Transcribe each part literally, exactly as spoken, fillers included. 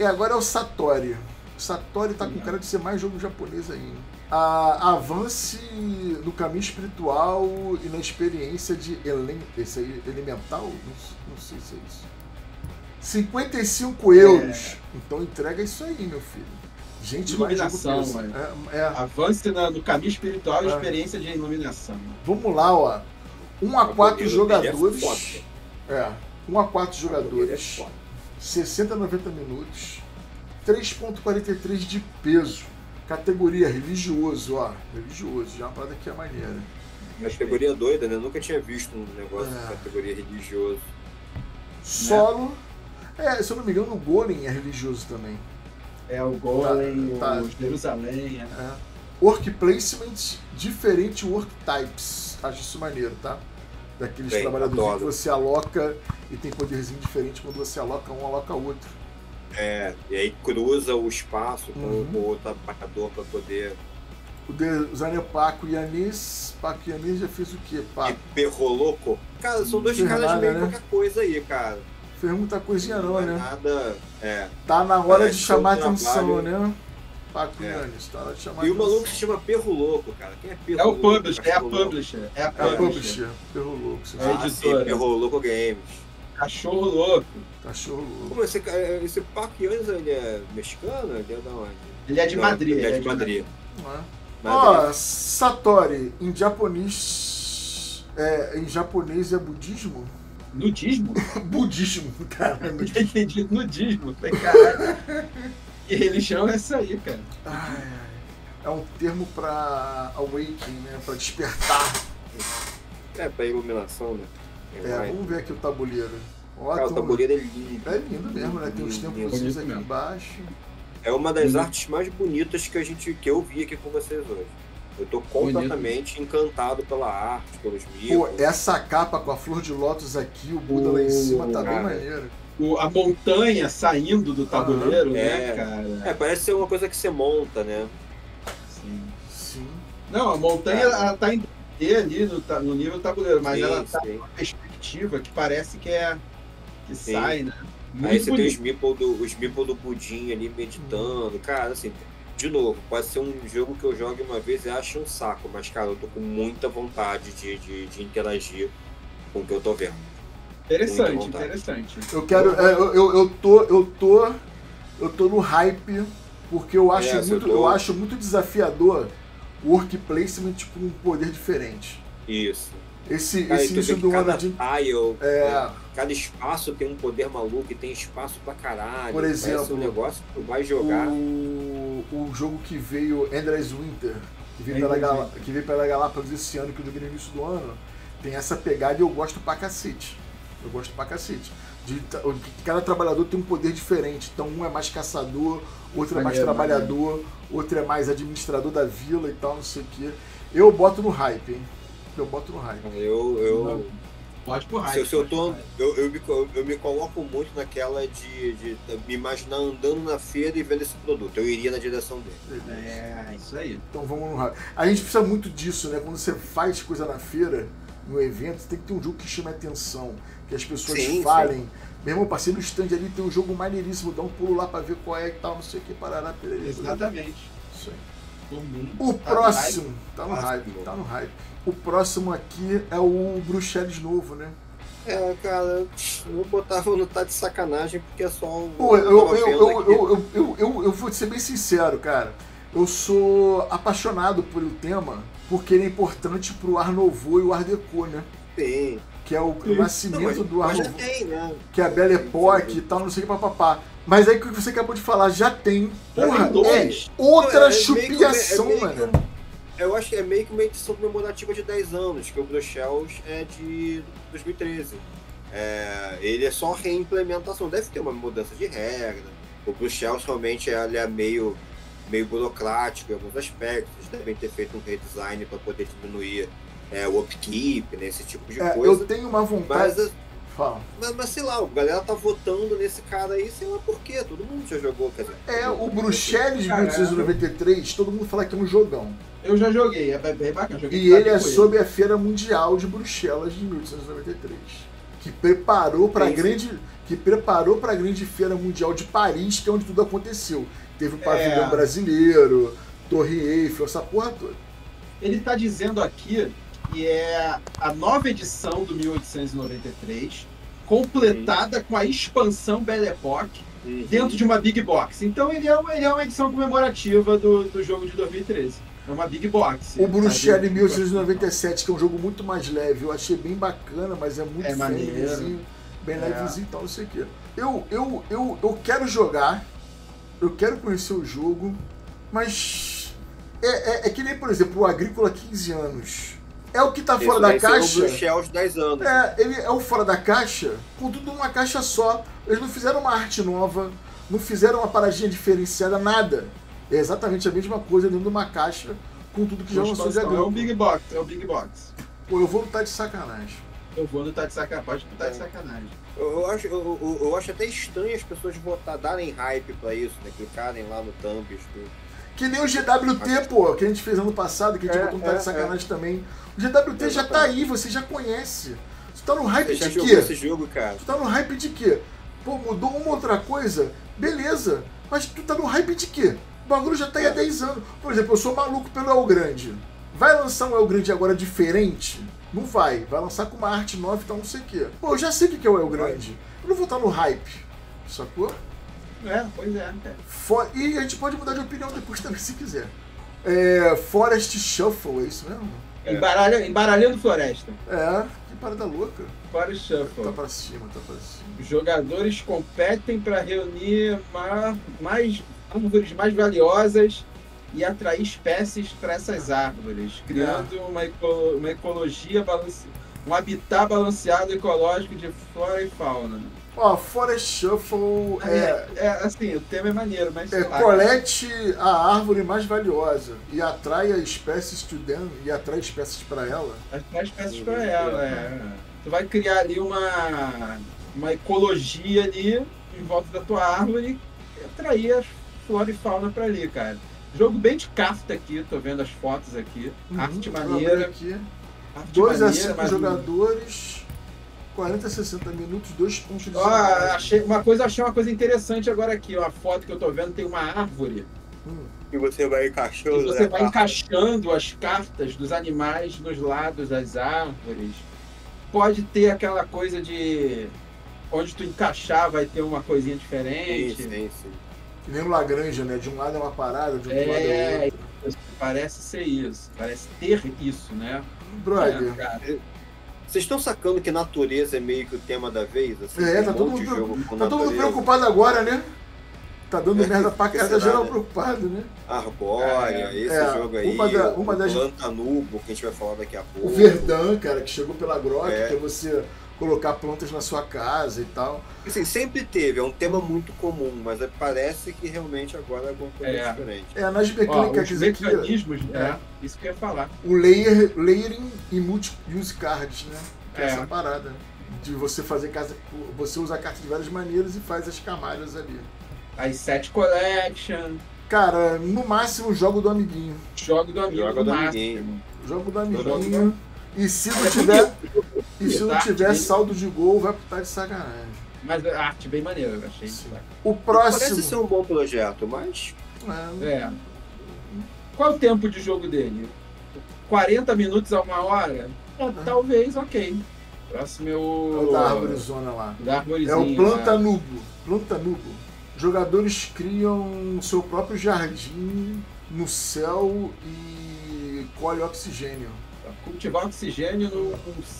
É, agora é o Satori. O Satori tá com cara de ser mais jogo japonês ainda. A, avance no caminho espiritual e na experiência de ele, esse aí, elemental? Não, não sei se é isso. cinquenta e cinco euros. É. Então entrega isso aí, meu filho. Gente, iluminação, mano. É, é. Avance no, no caminho espiritual e é. experiência de iluminação. Vamos lá, ó. um a quatro jogadores. É, um a quatro jogadores. sessenta a noventa minutos. três ponto quarenta e três de peso. Categoria religioso, ó. Religioso, já é uma parada que é maneira. Categoria doida, né? Eu nunca tinha visto um negócio é. de categoria religioso. Solo. Né? É, se eu não me engano, o Golem é religioso também. É, o Golem, tá, tá. o Jerusalém. É. É. Work placement, diferente work types. Acho isso maneiro, tá? Daqueles Bem, trabalhadores que você aloca e tem poderzinho diferente quando você aloca um, aloca outro. É, e aí cruza o espaço com uhum. o outro atacador para poder... O de Zanepaco e Anis. Paco e Anis já fez o quê, Paco? E Perroloco. Cara, são dois Ferrada, caras meio né? qualquer coisa aí, cara. Fez muita coisinha não, não né? Nada, é. Tá na hora Parece de chamar um atenção, né? Paco é. e Anis, tá na hora de chamar E atenção. o maluco se chama Perro Louco, cara. Quem é Perro É o Louco? publisher, é a publisher. É a publisher. É a publisher. Perro Louco. É a editora. Perro Louco Games. Cachorro louco. Cachorro louco. Como esse, esse Paco e Anis, ele é mexicano? Ele é da onde? Ele é de não, Madrid. Ele é de Madrid. Ó, oh, Satori, em japonês. É, em japonês é budismo? Nudismo? Budismo, cara. Eu entendi nudismo. Falei, caralho. Que religião é essa aí, cara? Ai, ai. É um termo pra awakening, né? Pra despertar. É, pra iluminação, né? É, é vamos ver aqui o tabuleiro. Ó, cara, o tabuleiro é lindo. É lindo mesmo, né? Tem os tempos aqui embaixo. É uma das Bonito. artes mais bonitas que, a gente, que eu vi aqui com vocês hoje. Eu tô completamente Bonito. encantado pela arte, pelos mimos. Pô, essa capa com a flor de lótus aqui, o Buda o... lá em cima, tá cara, bem maneiro. O, a montanha saindo do tabuleiro, uhum. né, é, cara? É, parece ser uma coisa que você monta, né? Sim. Sim. Não, a montanha ela, ela tá em D ali no, no nível do tabuleiro, mas sim, ela tá sim. numa perspectiva que parece que é que sim. sai, né? Muito Aí você bonito. tem os meeple do, os meeple do pudim ali meditando, cara, assim, de novo, pode ser um jogo que eu jogue uma vez e ache um saco, mas, cara, eu tô com muita vontade de, de, de interagir com o que eu tô vendo. Interessante, interessante. Eu quero, é, eu, eu, eu tô, eu tô, eu tô no hype, porque eu acho, é, muito, eu, tô... eu acho muito desafiador o work placement com um poder diferente. Isso. Esse, cara, esse início do cada ano de... tile, é... é, cada espaço tem um poder maluco e tem espaço pra caralho. Por exemplo, um negócio que tu vai jogar. O, o jogo que veio, Endless Winter, que veio, pela Galá... que veio pela Galápagos esse ano, que eu joguei no início do ano, tem essa pegada e eu gosto pra cacete. Eu gosto pra cacete. De, cada trabalhador tem um poder diferente. Então um é mais caçador, outro é mais maneiro, trabalhador, maneiro. outro é mais administrador da vila e tal, não sei o quê. Eu boto no hype, hein? Eu boto no hype. Eu. eu... Pode por hype. Se, se eu, tô, eu, eu, me, eu me coloco muito naquela de, de, de me imaginar andando na feira e vendo esse produto. Eu iria na direção dele. É, isso aí. Então vamos no hype. A gente precisa muito disso, né? Quando você faz coisa na feira, no evento, tem que ter um jogo que chame a atenção, que as pessoas sim, falem. Sim. Meu irmão, passei no stand ali, tem um jogo maneiríssimo, dá um pulo lá pra ver qual é e tal, não sei o que, parará, pererê. Exatamente. Isso aí. O próximo, tá no hype, tá no hype. O próximo aqui é o Bruxelas novo, né? É, cara, eu botava no tá de sacanagem porque é só um. Pô, eu, eu, eu, eu, eu, eu, eu, eu vou ser bem sincero, cara. Eu sou apaixonado por o tema porque ele é importante pro Art Nouveau e o Art Deco, né? Sim. Que é o, o nascimento não, do Art já Nouveau. tem, né? Que é a Belle Époque e tal, não sei o que, papapá. Mas aí o que você acabou de falar, já tem. Porra, é outra não, é, é chupiação, meio que, é meio mano. Que, eu acho que é meio que uma edição comemorativa de dez anos, que o Bruxelas é de dois mil e treze. É, ele é só reimplementação, deve ter uma mudança de regra. O Bruxelas realmente ele é meio, meio burocrático em alguns aspectos, eles devem ter feito um redesign para poder diminuir é, o upkeep, né, esse tipo de é, coisa. Eu tenho uma vontade... Mas, Fala. Mas, mas sei lá, a galera tá votando nesse cara aí, sei lá por quê, todo mundo já jogou. Quer dizer, é, o Bruxelas de mil oitocentos e noventa e três, todo mundo fala que é um jogão. Eu já joguei, é bem bacana. Joguei e ele é sobre ele. a Feira Mundial de Bruxelas de mil oitocentos e noventa e três, que preparou para grande, que preparou para a grande feira mundial de Paris, que é onde tudo aconteceu. Teve o pavilhão É. brasileiro, Torre Eiffel, essa porra toda. Ele está dizendo aqui que é a nova edição do mil oitocentos e noventa e três, completada com a expansão Belle Époque, Uhum. dentro de uma Big Box. Então ele é uma, ele é uma edição comemorativa do, do jogo de dois mil e treze. É uma Big Box. O Bruxelles Tá? mil oitocentos e noventa e sete, que é um jogo muito mais leve, eu achei bem bacana, mas é muito É maneiro. levezinho, bem É. levezinho e tal, não sei o quê. Eu, eu, eu, eu quero jogar, eu quero conhecer o jogo, mas é, é, é que nem, por exemplo, o Agrícola quinze anos. É o que tá fora Esse da vai ser caixa. o Bruxelles dez anos. É, ele é o fora da caixa, com tudo numa caixa só. Eles não fizeram uma arte nova, não fizeram uma paradinha diferenciada, nada. É exatamente a mesma coisa dentro de uma caixa, com tudo que já lançou de É o Agrícola. Big Box, é o Big Box. Pô, eu vou lutar de sacanagem. Eu vou lutar de sacanagem, pode lutar de sacanagem. Eu, eu acho, eu, eu- eu acho até estranho as pessoas votar, darem hype pra isso, né? Clicarem lá no Thumbs. Do... Que nem o G W T, pô, que a gente fez ano passado, que a gente É, botou lutar é, de sacanagem também. O G W T já tá Exatamente. aí, você já conhece. Tu tá no hype Você já de jogou quê? esse jogo, cara? Tu tá no hype de quê? Pô, mudou uma outra coisa? Beleza. Mas tu tá no hype de quê? O bagulho já tá aí há dez anos. Por exemplo, eu sou maluco pelo El Grande. Vai lançar um El Grande agora diferente? Não vai. Vai lançar com uma arte nova e tal, não sei o quê. Pô, eu já sei o que é o El Grande. Eu não vou estar no hype. Sacou? É, pois é. é. For... E a gente pode mudar de opinião depois também, se quiser. É... Forest Shuffle, é isso mesmo? É. Embaralha, embaralhando floresta. É, que parada louca. Forest Shuffle. Tá pra cima, tá pra cima. Os jogadores competem para reunir ma- mais árvores mais valiosas e atrair espécies para essas árvores, criando uma, eco- uma ecologia balance... um habitat balanceado ecológico de flora e fauna. Ó, Forest Shuffle é... É, é, assim, o tema é maneiro, mas É, sei lá, colete a árvore mais valiosa e atrai espécies to them e atrai espécies para ela. atrai espécies para ela. É. Tu vai criar ali uma, uma ecologia ali em volta da tua árvore e atrair a flora e fauna para ali, cara. Jogo bem de carta aqui, tô vendo as fotos aqui. Arte Uhum, maneira. aqui. Arte dois a maneira, cinco mas- jogadores, quarenta a sessenta minutos, dois pontos de Ó, achei uma coisa, achei uma coisa interessante agora aqui, ó, a foto que eu tô vendo tem uma árvore Hum, E você vai encaixando. e você né, vai cara? encaixando as cartas dos animais nos lados das árvores. Pode ter aquela coisa de onde tu encaixar vai ter uma coisinha Sim, diferente. sim, sim. que nem no Lagrange, né? De um lado é uma parada, de outro lado é É, outra. isso, parece ser isso, parece ter isso, né? Brother, É, cara. Vocês estão sacando que natureza é meio que o tema da vez? Assim, É, tem tá um todo monte de mundo- jogo com tá todo mundo natureza. preocupado agora, né? Tá dando É, merda pra casa, será, geral né? preocupado, né? Arbórea, É, esse é, jogo aí, uma da- o uma das- Planta Nubo, que a gente vai falar daqui a pouco. O Verdun, cara, que chegou pela Grok, É. que é você colocar plantas na sua casa e tal. Assim, sempre teve, é um tema muito comum, mas é- parece que realmente agora é alguma coisa É. diferente. É, nas Ó, mecânicas os aqui, mecanismos, é, É. isso que eu ia falar. o layer, layering e multi-use cards, né? Que é. É. essa parada. De você fazer casa. Você usa cartas de várias maneiras e faz as camadas ali. As Set Collection, Cara, no máximo jogo do amiguinho. jogo do amigo Joga do do máximo. amiguinho. Jogo do Jogo amiguinho. E se não É tiver. E se não Tá, tiver bem- saldo de gol, vai pro tá de sacanagem. Mas a arte bem maneira, eu achei. Sim. bacana. O Parece próximo. ser um bom projeto, mas É, É. Qual é o tempo de jogo dele? quarenta minutos a uma hora? É, talvez, ok. Próximo é é o. o da Arborezona lá. Da É arvorezinha. o Planta lá. Nubo. Planta Nubo. Jogadores criam seu próprio jardim no céu e colhe oxigênio. Cultivar oxigênio no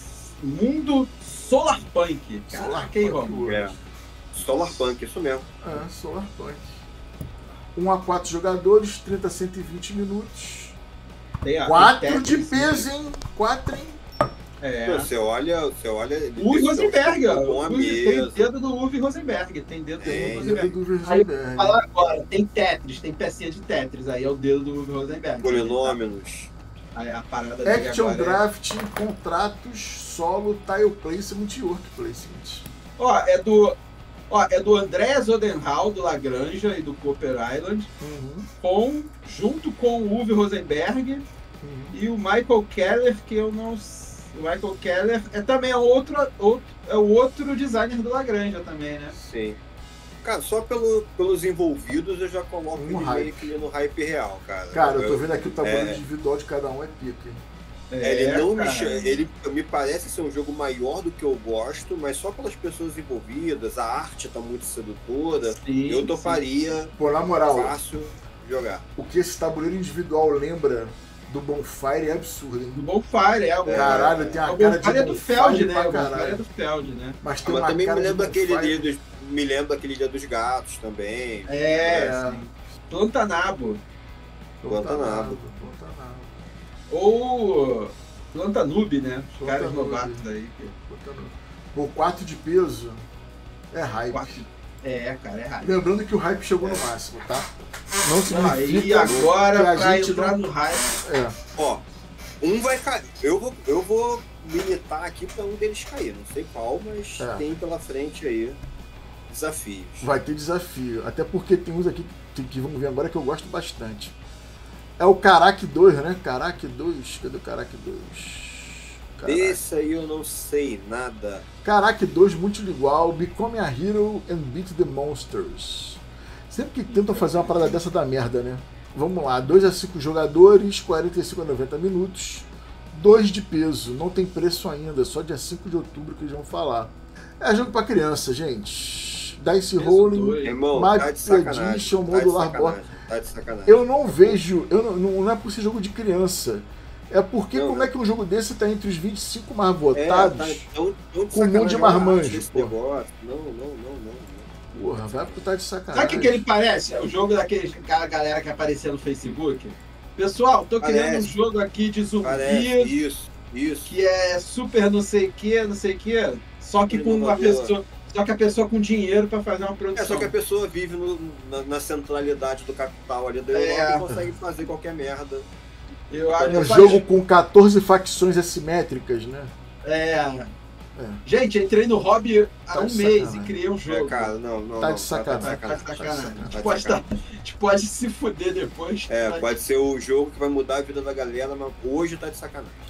mundo solarpunk. Caraca, hein, Solarpunk, Romulo? é. Solarpunk, isso mesmo. É, Solarpunk. um a quatro jogadores, trinta a cento e vinte minutos. Tem a- quatro tem de Tetris, peso, hein? quatro, hein? É. Não, Você olha, você olha. Uwe Rosenberg, ó. Com a Uwe- tem mesa. dedo do Uwe Rosenberg. Tem dedo do Tem. Uwe Dedo Rosenberg. do Aí, Vergenberg. falar agora, tem Tetris, tem pecinha de Tetris. Aí é o dedo do Uwe Rosenberg. Polinômios. Aí a parada dele Action agora é- Draft, contratos, solo, tile placement e work placement. Ó, é do. Ó, é do André Zodenhal, do Lagranja e do Cooper Island, Uhum, com, junto com o Uwe Rosenberg uhum. e o Michael Keller, que eu não o Michael Keller é também outro, outro, é o outro designer do Lagrange também, né? Sim. Cara, só pelo, pelos envolvidos eu já coloco Um ele hype. meio que no hype real, cara. Cara, eu tô vendo aqui o tabuleiro é... individual de cada um é pica, hein? É, ele não cara. me chama, ele me parece ser um jogo maior do que eu gosto, mas só pelas pessoas envolvidas, a arte tá muito sedutora, Sim, eu sim. toparia Pô, na moral, fácil jogar. o que esse tabuleiro individual lembra do Bonfire é absurdo, hein? Do Bonfire, é. O Caralho, tem uma o cara de Bonfire é do Bonfire Feld, né? pra O Bonfire é caralho. do Feld, né? Mas tem Mas uma também cara me de lembra aquele Bonfire. dia dos, me lembra aquele dia dos gatos também. É, É. sim. Plantanabo. Guantanamo. Guantanamo. Ou Plantanube, né? Os caras Plantanube. novatos aí. que- Guantanamo. Pô, quarto de peso é hype. Quarto- É, cara, é raro. Lembrando que o hype chegou no máximo, tá? Não Aí significa agora, que a pra gente entrar não... no hype, É, Ó, um vai cair. Eu vou, eu vou militar aqui pra um deles cair. Não sei qual, mas É. tem pela frente aí desafios. vai ter desafio. Até porque tem uns aqui que, que vamos ver agora que eu gosto bastante. É o Karak dois, né? Karak dois. Cadê o Karak dois? Karak. Esse aí eu não sei nada. Karak dois, muito igual. Become a Hero and Beat the Monsters. Sempre que tentam fazer uma parada dessa dá merda, né? Vamos lá, dois a cinco jogadores, quarenta e cinco a noventa minutos. dois de peso, não tem preço ainda, só dia cinco de outubro que eles vão falar. É jogo pra criança, gente. Dice Peso Rolling, dois. Irmão, Map tá de sacanagem. Edition, Tá de modular sacanagem. Tá de sacanagem. Eu não vejo, eu não, não não é por ser jogo de criança. É porque Não, como não. é que um jogo desse tá entre os vinte e cinco mais É, votados? tá tão, tão de com um monte de sacanagem marmanjo, esse pô. negócio. Não, não, não, não. não. Porra, vai porque tá de sacanagem. Sabe o que, que ele parece? É o jogo daqueles cara, galera que aparecia no Facebook. Pessoal, tô criando Parece. um jogo aqui de zumbi Parece. Isso, isso. que é super não sei o que, não sei o que. Só que com uma Inovador. pessoa. Só que a pessoa com dinheiro pra fazer uma É produção. só que a pessoa vive no- na, na centralidade do capital ali da É. Europa e consegue fazer qualquer merda. Eu acho Um eu jogo acho- com quatorze facções assimétricas, né? É. Gente, entrei no hobby há Tá um de mês sacanagem. e criei um É, jogo. cara, não, não. Tá não, de sacanagem. Tá de tá de sacanagem. tá A de gente pode, sacanagem. tá- a gente pode se fuder depois. É, mas- pode ser o jogo que vai mudar a vida da galera, mas hoje tá de sacanagem.